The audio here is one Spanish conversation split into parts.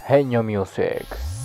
Genio Music.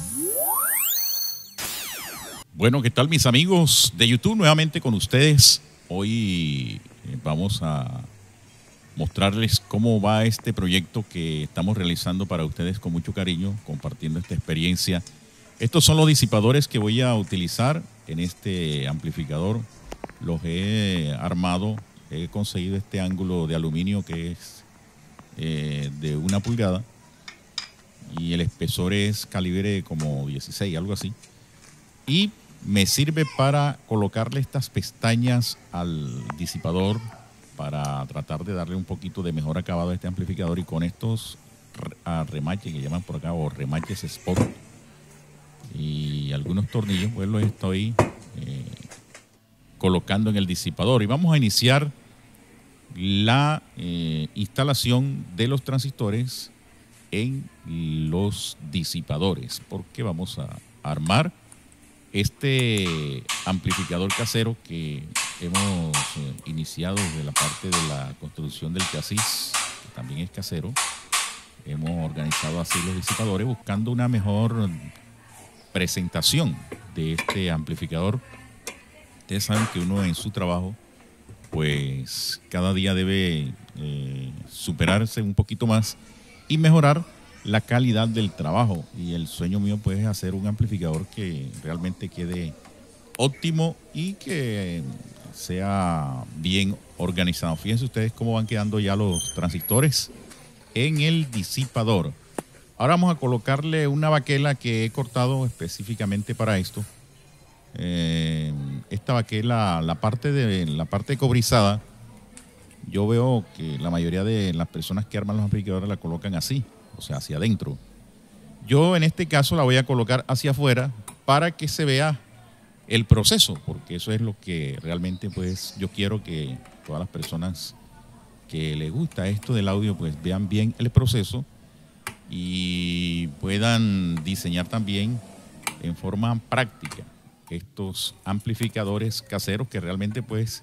Bueno, ¿qué tal mis amigos de YouTube? Nuevamente con ustedes. Hoy vamos a mostrarles cómo va este proyecto que estamos realizando para ustedes con mucho cariño, compartiendo esta experiencia. Estos son los disipadores que voy a utilizar en este amplificador. Los he armado, he conseguido este ángulo de aluminio que es de 1 pulgada y el espesor es calibre como 16, algo así. Y me sirve para colocarle estas pestañas al disipador para tratar de darle un poquito de mejor acabado a este amplificador, y con estos remaches que llaman por acá, o remaches spot, y algunos tornillos, pues los estoy colocando en el disipador. Y vamos a iniciar la instalación de los transistores en los disipadores, porque vamos a armar este amplificador casero que hemos iniciado desde la parte de la construcción del chasis, que también es casero. Hemos organizado así los disipadores buscando una mejor presentación de este amplificador. Ustedes saben que uno en su trabajo pues cada día debe superarse un poquito más y mejorar la calidad del trabajo, y el sueño mío pues es hacer un amplificador que realmente quede óptimo y que sea bien organizado. Fíjense ustedes cómo van quedando ya los transistores en el disipador. Ahora vamos a colocarle una baquela que he cortado específicamente para esto. Esta baquela, la parte cobrizada, yo veo que la mayoría de las personas que arman los amplificadores la colocan así, o sea, hacia adentro. Yo en este caso la voy a colocar hacia afuera para que se vea el proceso, porque eso es lo que realmente pues yo quiero que todas las personas que les gusta esto del audio pues vean bien el proceso y puedan diseñar también en forma práctica estos amplificadores caseros que realmente pues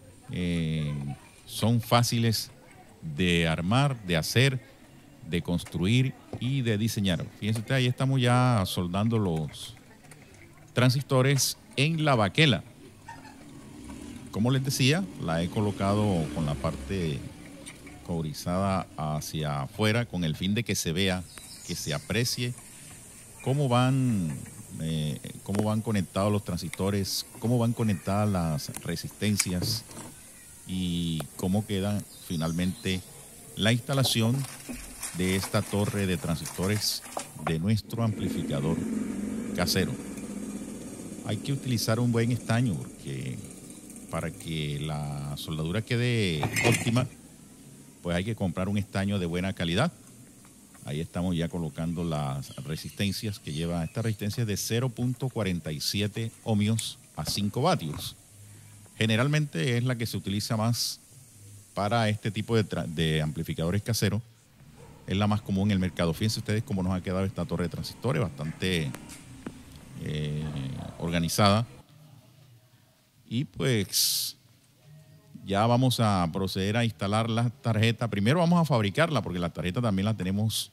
son fáciles de armar, de hacer, de construir y de diseñar. Fíjense ustedes, ahí estamos ya soldando los transistores en la baquela. Como les decía, la he colocado con la parte cobrizada hacia afuera con el fin de que se vea, que se aprecie cómo van conectados los transistores, cómo van conectadas las resistencias y cómo queda finalmente la instalación de esta torre de transistores de nuestro amplificador casero. Hay que utilizar un buen estaño porque para que la soldadura quede óptima pues hay que comprar un estaño de buena calidad. Ahí estamos ya colocando las resistencias que lleva esta resistencia de 0.47 ohmios a 5 vatios. Generalmente es la que se utiliza más para este tipo de amplificadores caseros. Es la más común en el mercado. Fíjense ustedes cómo nos ha quedado esta torre de transistores, bastante organizada. Y pues ya vamos a proceder a instalar la tarjeta. Primero vamos a fabricarla porque la tarjeta también la tenemos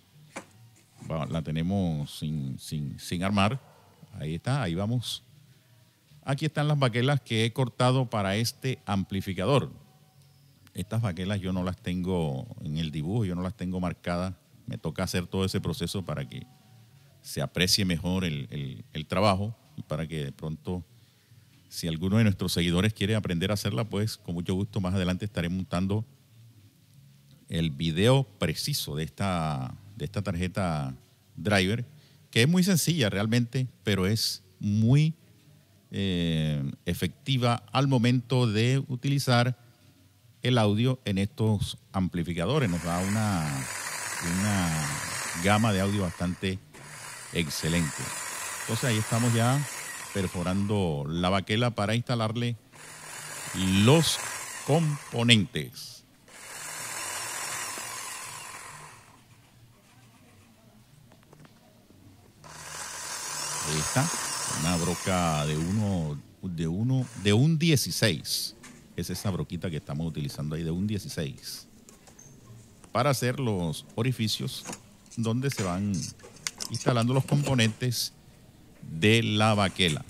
sin armar. Ahí está, ahí vamos. Aquí están las baquelas que he cortado para este amplificador. Estas baquelas yo no las tengo en el dibujo, yo no las tengo marcadas. Me toca hacer todo ese proceso para que se aprecie mejor el trabajo, y para que de pronto, si alguno de nuestros seguidores quiere aprender a hacerla, pues con mucho gusto más adelante estaré montando el video preciso de esta tarjeta driver, que es muy sencilla realmente, pero es muy efectiva al momento de utilizar el audio en estos amplificadores. Nos da una gama de audio bastante excelente. Entonces ahí estamos ya perforando la baquela para instalarle los componentes. Ahí está, una broca de un 16. Es esa broquita que estamos utilizando ahí, de un 16, para hacer los orificios donde se van instalando los componentes de la baquela.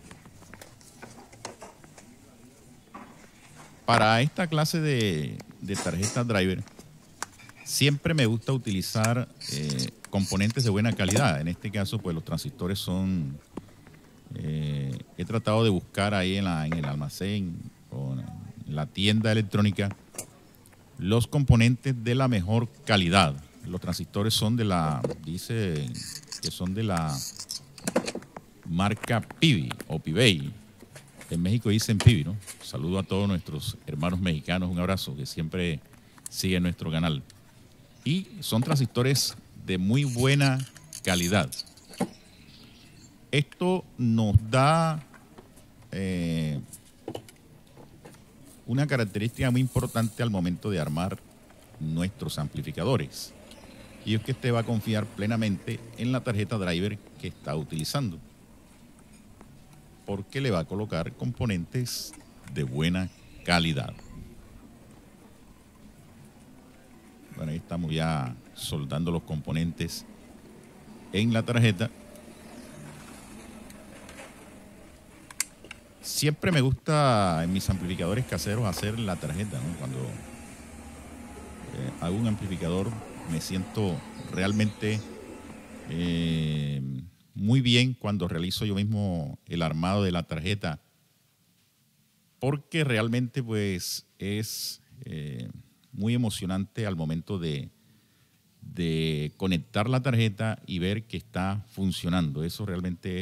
Para esta clase de tarjeta driver, siempre me gusta utilizar componentes de buena calidad. En este caso, pues los transistores son... he tratado de buscar ahí en el almacén o en la tienda electrónica los componentes de la mejor calidad. Los transistores son dice que son de la marca Pivi o Pibey. En México dicen Pivi, ¿no? Saludo a todos nuestros hermanos mexicanos, un abrazo, que siempre siguen nuestro canal. Y son transistores de muy buena calidad. Esto nos da una característica muy importante al momento de armar nuestros amplificadores. Y es que usted va a confiar plenamente en la tarjeta driver que está utilizando, porque le va a colocar componentes de buena calidad. Bueno, ahí estamos ya soldando los componentes en la tarjeta. Siempre me gusta en mis amplificadores caseros hacer la tarjeta, ¿no? Cuando hago un amplificador me siento realmente muy bien cuando realizo yo mismo el armado de la tarjeta, porque realmente pues es muy emocionante al momento de conectar la tarjeta y ver que está funcionando. Eso realmente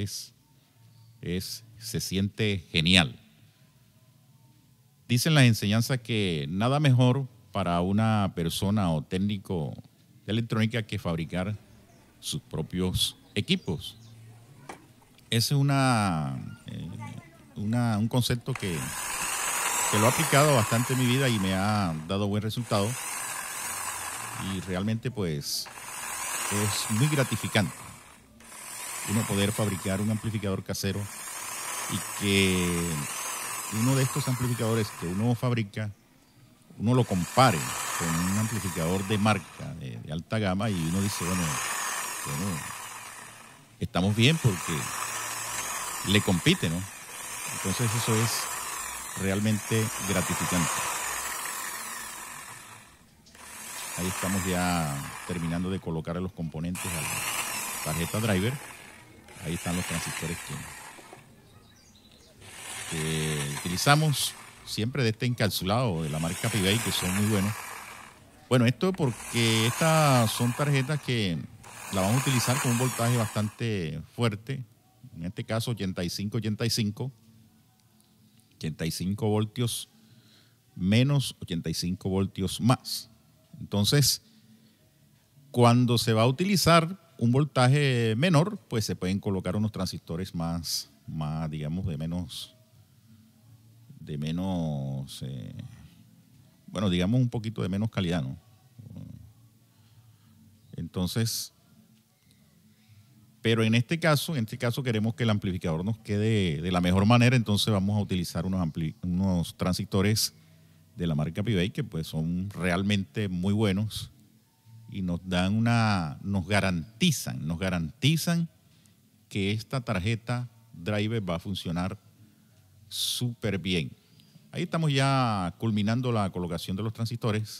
se siente genial. Dicen las enseñanzas que nada mejor para una persona o técnico de electrónica que fabricar sus propios equipos. Ese es un concepto que lo he aplicado bastante en mi vida y me ha dado buen resultado. Y realmente pues es muy gratificante uno poder fabricar un amplificador casero y que uno de estos amplificadores que uno fabrica, uno lo compare con un amplificador de marca, de alta gama, y uno dice, bueno, estamos bien porque le compite, ¿no? Entonces eso es realmente gratificante. Ahí estamos ya terminando de colocar los componentes a la tarjeta driver. Ahí están los transistores que utilizamos siempre de este encapsulado de la marca Pibey, que son muy buenos. Bueno, esto porque estas son tarjetas que la vamos a utilizar con un voltaje bastante fuerte. En este caso 85 voltios menos 85 voltios más. Entonces, cuando se va a utilizar un voltaje menor, pues se pueden colocar unos transistores más digamos, bueno, digamos un poquito de menos calidad, ¿no? Entonces, pero en este caso queremos que el amplificador nos quede de la mejor manera, entonces vamos a utilizar unos transistores de la marca Pibey que pues son realmente muy buenos y nos garantizan que esta tarjeta driver va a funcionar súper bien. Ahí estamos ya culminando la colocación de los transistores.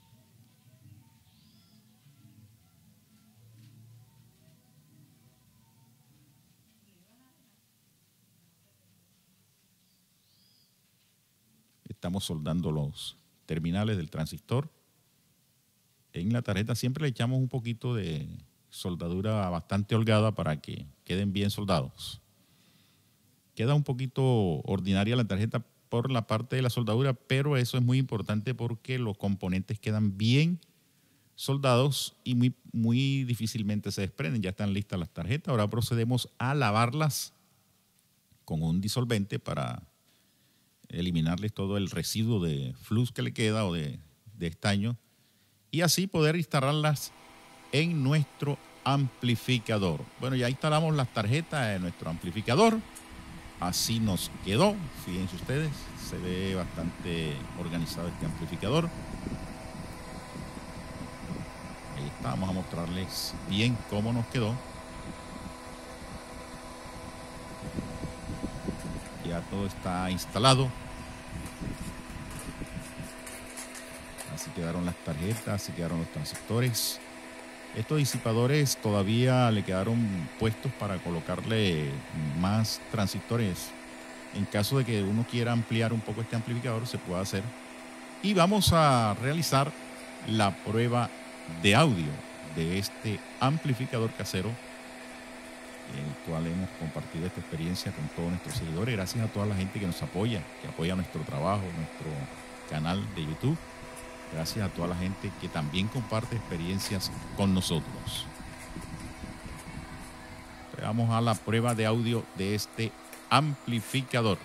Estamos soldando los terminales del transistor. En la tarjeta siempre le echamos un poquito de soldadura bastante holgada para que queden bien soldados. Queda un poquito ordinaria la tarjeta por la parte de la soldadura, pero eso es muy importante porque los componentes quedan bien soldados y muy difícilmente se desprenden. Ya están listas las tarjetas. Ahora procedemos a lavarlas con un disolvente para eliminarles todo el residuo de flux que le queda o de estaño, y así poder instalarlas en nuestro amplificador. Bueno, ya instalamos las tarjetas en nuestro amplificador. Así nos quedó. Fíjense ustedes, se ve bastante organizado este amplificador. Ahí está. está. Vamos a mostrarles bien cómo nos quedó. Ya todo está instalado. Así quedaron las tarjetas, así quedaron los transistores. Estos disipadores todavía le quedaron puestos para colocarle más transistores. En caso de que uno quiera ampliar un poco este amplificador, se puede hacer. Y vamos a realizar la prueba de audio de este amplificador casero, en el cual hemos compartido esta experiencia con todos nuestros seguidores. Gracias a toda la gente que nos apoya, que apoya nuestro trabajo, nuestro canal de YouTube. Gracias a toda la gente que también comparte experiencias con nosotros. Vamos a la prueba de audio de este amplificador.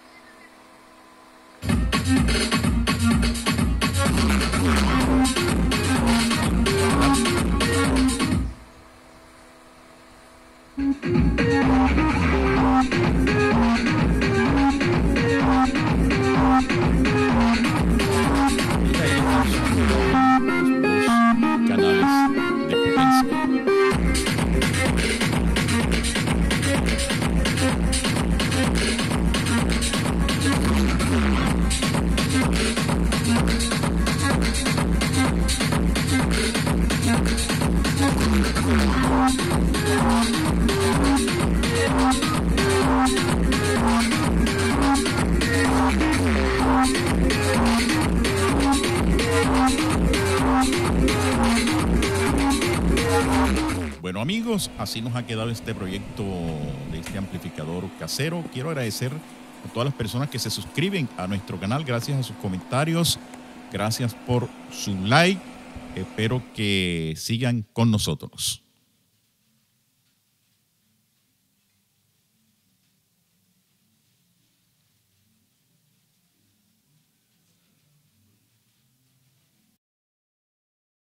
Bueno amigos, así nos ha quedado este proyecto de este amplificador casero. Quiero agradecer a todas las personas que se suscriben a nuestro canal, gracias a sus comentarios, gracias por su like. Espero que sigan con nosotros.